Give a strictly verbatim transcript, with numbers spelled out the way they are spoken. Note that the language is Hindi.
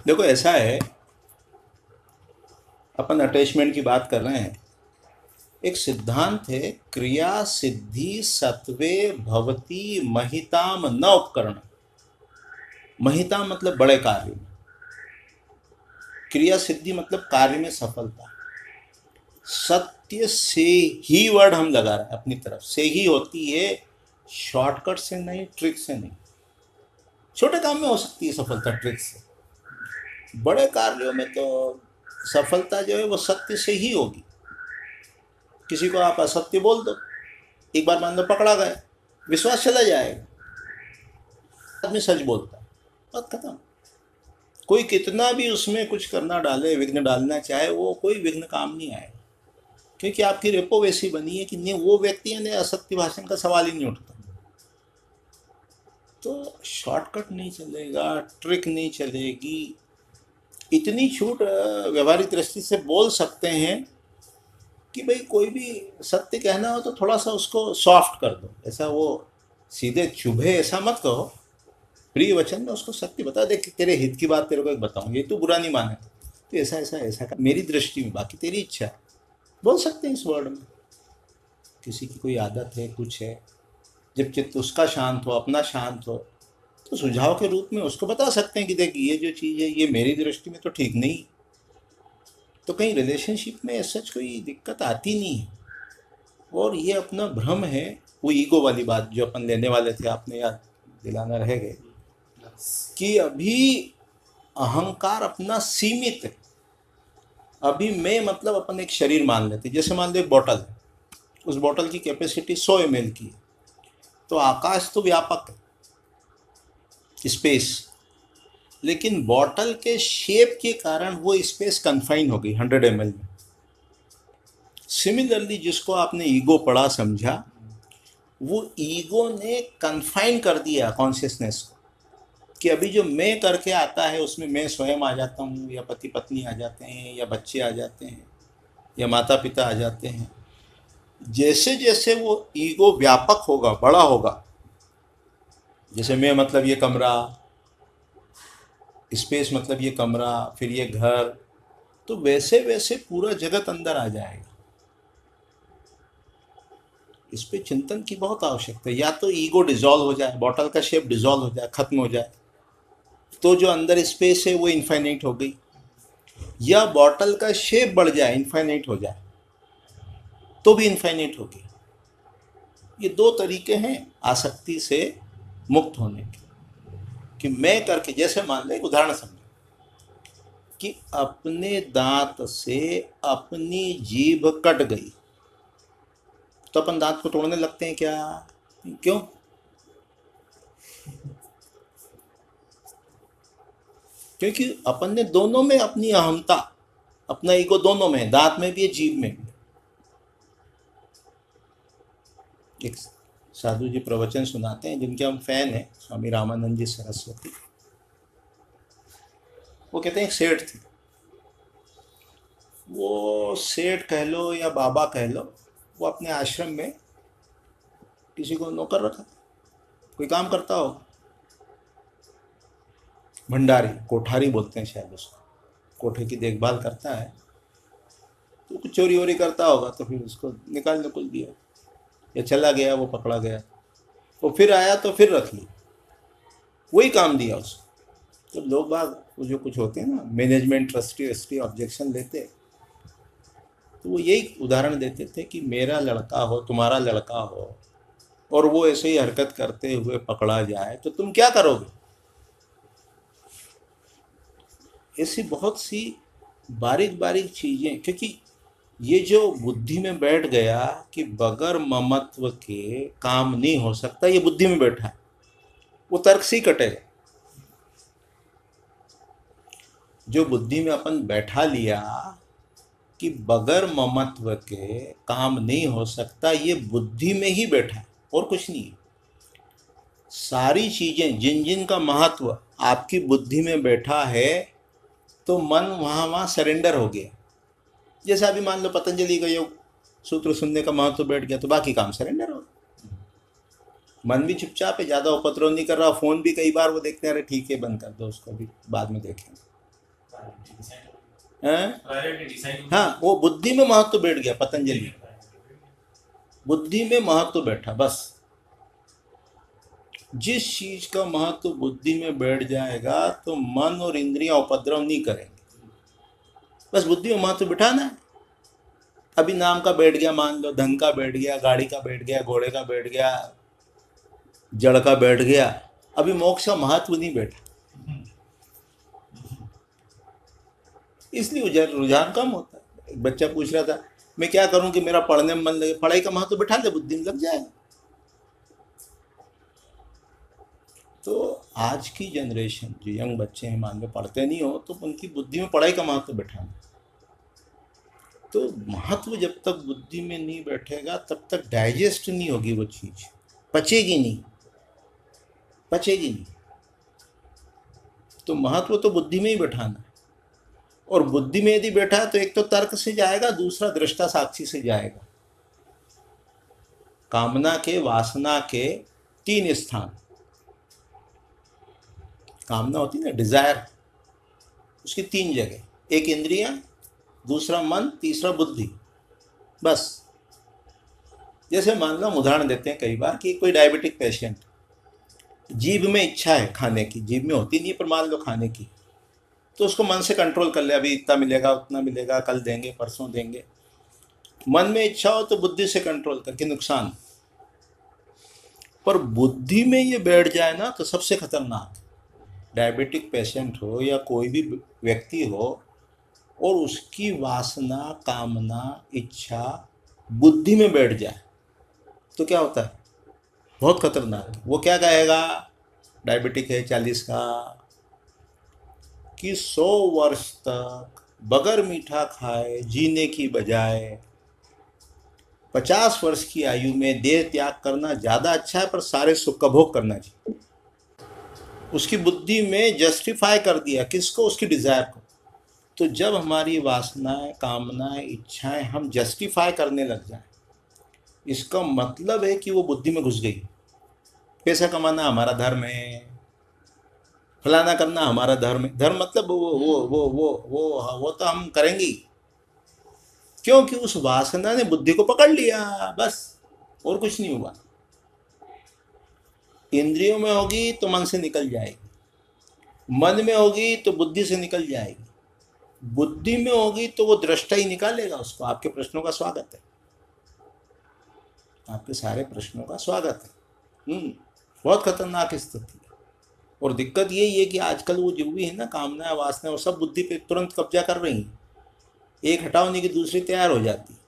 देखो ऐसा है, अपन अटैचमेंट की बात कर रहे हैं। एक सिद्धांत है, क्रिया सिद्धि सत्वे भवती महिताम न उपकरण। महिता मतलब बड़े कार्य में, क्रिया सिद्धि मतलब कार्य में सफलता। सत्य से ही वर्ड हम लगा रहे हैं, अपनी तरफ से ही होती है, शॉर्टकट से नहीं, ट्रिक से नहीं। छोटे काम में हो सकती है सफलता ट्रिक से, बड़े कार्यों में तो सफलता जो है वो सत्य से ही होगी। किसी को आप असत्य बोल दो, एक बार मान लो पकड़ा गए, विश्वास चला जाएगा। आदमी सच बोलता है, बात खत्म। कोई कितना भी उसमें कुछ करना डाले, विघ्न डालना चाहे, वो कोई विघ्न काम नहीं आएगा, क्योंकि आपकी रेपो वैसी बनी है कि नहीं, वो व्यक्ति ने असत्य भाषण का सवाल ही नहीं उठता। तो शॉर्टकट नहीं चलेगा, ट्रिक नहीं चलेगी। इतनी छूट व्यवहारिक दृष्टि से बोल सकते हैं कि भाई कोई भी सत्य कहना हो तो थोड़ा सा उसको सॉफ्ट कर दो, ऐसा वो सीधे चुभे ऐसा मत कहो। प्रिय वचन में उसको सत्य बता दे कि तेरे हित की बात तेरे को एक बताऊं, ये तू बुरा नहीं माने तो ऐसा ऐसा ऐसा कर, मेरी दृष्टि में, बाकी तेरी इच्छा है। बोल सकते हैं इस वर्ड में। किसी की कोई आदत है, कुछ है, जब चित्त उसका शांत हो, अपना शांत हो, तो सुझाव के रूप में उसको बता सकते हैं कि देख ये जो चीज़ है ये मेरी दृष्टि में तो ठीक नहीं। तो कहीं रिलेशनशिप में सच कोई दिक्कत आती नहीं है। और ये अपना भ्रम है, वो ईगो वाली बात जो अपन लेने वाले थे, आपने याद दिलाना रह गए कि अभी अहंकार अपना सीमित है। अभी मैं मतलब अपन एक शरीर मान लेते, जैसे मान लो एक बॉटल है, उस बॉटल की कैपेसिटी सौ एम एल की है, तो आकाश तो व्यापक है, स्पेस, लेकिन बॉटल के शेप के कारण वो स्पेस कन्फाइन हो गई हंड्रेड एम एल में। सिमिलरली जिसको आपने ईगो पढ़ा समझा, वो ईगो ने कन्फाइन कर दिया कॉन्शियसनेस को, कि अभी जो मैं करके आता है उसमें मैं स्वयं आ जाता हूँ, या पति पत्नी आ जाते हैं, या बच्चे आ जाते हैं, या माता पिता आ जाते हैं। जैसे जैसे वो ईगो व्यापक होगा, बड़ा होगा, जैसे मैं मतलब ये कमरा, स्पेस मतलब ये कमरा, फिर ये घर, तो वैसे वैसे पूरा जगत अंदर आ जाएगा। इस पे चिंतन की बहुत आवश्यकता है। या तो ईगो डिसॉल्व हो जाए, बॉटल का शेप डिसॉल्व हो जाए, खत्म हो जाए, तो जो अंदर स्पेस है वो इनफाइनाइट हो गई, या बॉटल का शेप बढ़ जाए, इनफाइनाइट हो जाए, तो भी इनफाइनाइट होगी। ये दो तरीके हैं आसक्ति से मुक्त होने के, कि मैं करके, जैसे मान ले, एक उदाहरण समझो कि अपने दांत से अपनी जीभ कट गई, तो अपन दांत को तोड़ने लगते हैं क्या? क्यों? क्योंकि अपन ने दोनों में अपनी अहमता, अपना ईगो दोनों में है, दांत में भी है, जीभ में भी। एक साधु जी प्रवचन सुनाते हैं जिनके हम फैन हैं, स्वामी रामानंद जी सरस्वती। वो कहते हैं एक सेठ थे, वो सेठ कह लो या बाबा कह लो, वो अपने आश्रम में किसी को नौकर रखा, कोई काम करता हो, भंडारी, कोठारी बोलते हैं शायद उसको, कोठे की देखभाल करता है। तो कुछ चोरी वोरी करता होगा, तो फिर उसको निकाल निकल दिया, या चला गया वो पकड़ा गया, वो फिर आया तो फिर रख ली, वही काम दिया उसको। तो लोग बाग वो जो कुछ होते हैं ना, मैनेजमेंट ट्रस्टी वस्टी ऑब्जेक्शन लेते, तो वो यही उदाहरण देते थे कि मेरा लड़का हो, तुम्हारा लड़का हो, और वो ऐसे ही हरकत करते हुए पकड़ा जाए तो तुम क्या करोगे? ऐसी बहुत सी बारीक बारीक चीज़ें, क्योंकि ये जो बुद्धि में बैठ गया कि बगैर ममत्व के काम नहीं हो सकता, ये बुद्धि में बैठा है, वो तर्क से ही कटेगा। जो बुद्धि में अपन बैठा लिया कि बगैर ममत्व के काम नहीं हो सकता, ये बुद्धि में ही बैठा है और कुछ नहीं है। सारी चीज़ें, जिन जिन का महत्व आपकी बुद्धि में बैठा है, तो मन वहाँ वहाँ सरेंडर हो गया। जैसे अभी मान लो पतंजलि का योग सूत्र सुनने का महत्व बैठ गया, तो बाकी काम सरेंडर हो। मन भी चुपचाप है, ज़्यादा उपद्रव नहीं कर रहा, फ़ोन भी कई बार वो देखते हैं, अरे ठीक है बंद कर दो उसको, भी बाद में देखेंगे। हैं? हाँ, वो बुद्धि में महत्व बैठ गया। पतंजलि बुद्धि में महत्व बैठा। बस जिस चीज का महत्व बुद्धि में बैठ जाएगा तो मन और इंद्रियां उपद्रव नहीं करेंगे। बस बुद्धि में महत्व बिठाना है। अभी नाम का बैठ गया, मान लो धन का बैठ गया, गाड़ी का बैठ गया, घोड़े का बैठ गया, जड़ का बैठ गया, अभी मोक्ष का महत्व नहीं बैठा, इसलिए रुझान कम होता है। एक बच्चा पूछ रहा था मैं क्या करूं कि मेरा पढ़ने में मन लगे। पढ़ाई का महत्व बिठा दे, बुद्धि में लग जाएगा। तो आज की जनरेशन जो यंग बच्चे हैं, मान लो पढ़ते नहीं हो, तो उनकी बुद्धि में पढ़ाई का महत्व बैठाना। तो महत्व जब तक बुद्धि में नहीं बैठेगा तब तक डाइजेस्ट नहीं होगी वो चीज, पचेगी नहीं, पचेगी नहीं। तो महत्व तो बुद्धि में ही बैठाना। और बुद्धि में यदि बैठा तो एक तो तर्क से जाएगा, दूसरा दृष्टा साक्षी से जाएगा। कामना के, वासना के तीन स्थान। कामना होती है ना, डिजायर, उसकी तीन जगह, एक इंद्रिया, दूसरा मन, तीसरा बुद्धि। बस जैसे मान लो, हम उदाहरण देते हैं कई बार कि कोई डायबिटिक पेशेंट, जीभ में इच्छा है खाने की, जीभ में होती नहीं पर मान लो खाने की, तो उसको मन से कंट्रोल कर ले, अभी इतना मिलेगा, उतना मिलेगा, कल देंगे, परसों देंगे। मन में इच्छा हो तो बुद्धि से कंट्रोल करके नुकसान। पर बुद्धि में ये बैठ जाए ना तो सबसे खतरनाक। डायबिटिक पेशेंट हो या कोई भी व्यक्ति हो और उसकी वासना, कामना, इच्छा बुद्धि में बैठ जाए तो क्या होता है? बहुत खतरनाक। वो क्या कहेगा, डायबिटिक है चालीस का, कि सौ वर्ष तक बगैर मीठा खाए जीने की बजाय पचास वर्ष की आयु में देह त्याग करना ज़्यादा अच्छा है, पर सारे सुख का भोग करना चाहिए। उसकी बुद्धि में जस्टिफाई कर दिया किसको? उसकी डिज़ायर को। तो जब हमारी वासनाएं, कामनाएं, इच्छाएं हम जस्टिफाई करने लग जाए, इसका मतलब है कि वो बुद्धि में घुस गई। पैसा कमाना हमारा धर्म है, फलाना करना हमारा धर्म है। धर्म मतलब वो वो वो वो वो वो तो हम करेंगे, क्योंकि उस वासना ने बुद्धि को पकड़ लिया, बस, और कुछ नहीं हुआ। इंद्रियों में होगी तो मन से निकल जाएगी, मन में होगी तो बुद्धि से निकल जाएगी, बुद्धि में होगी तो वो दृष्टा ही निकालेगा उसको। आपके प्रश्नों का स्वागत है, आपके सारे प्रश्नों का स्वागत है। हम्म बहुत खतरनाक स्थिति है। और दिक्कत यही है कि आजकल वो जो भी है ना, कामना, वासना, वो सब बुद्धि पे तुरंत कब्जा कर रही हैं। एक हटाओ नहीं कि दूसरी तैयार हो जाती।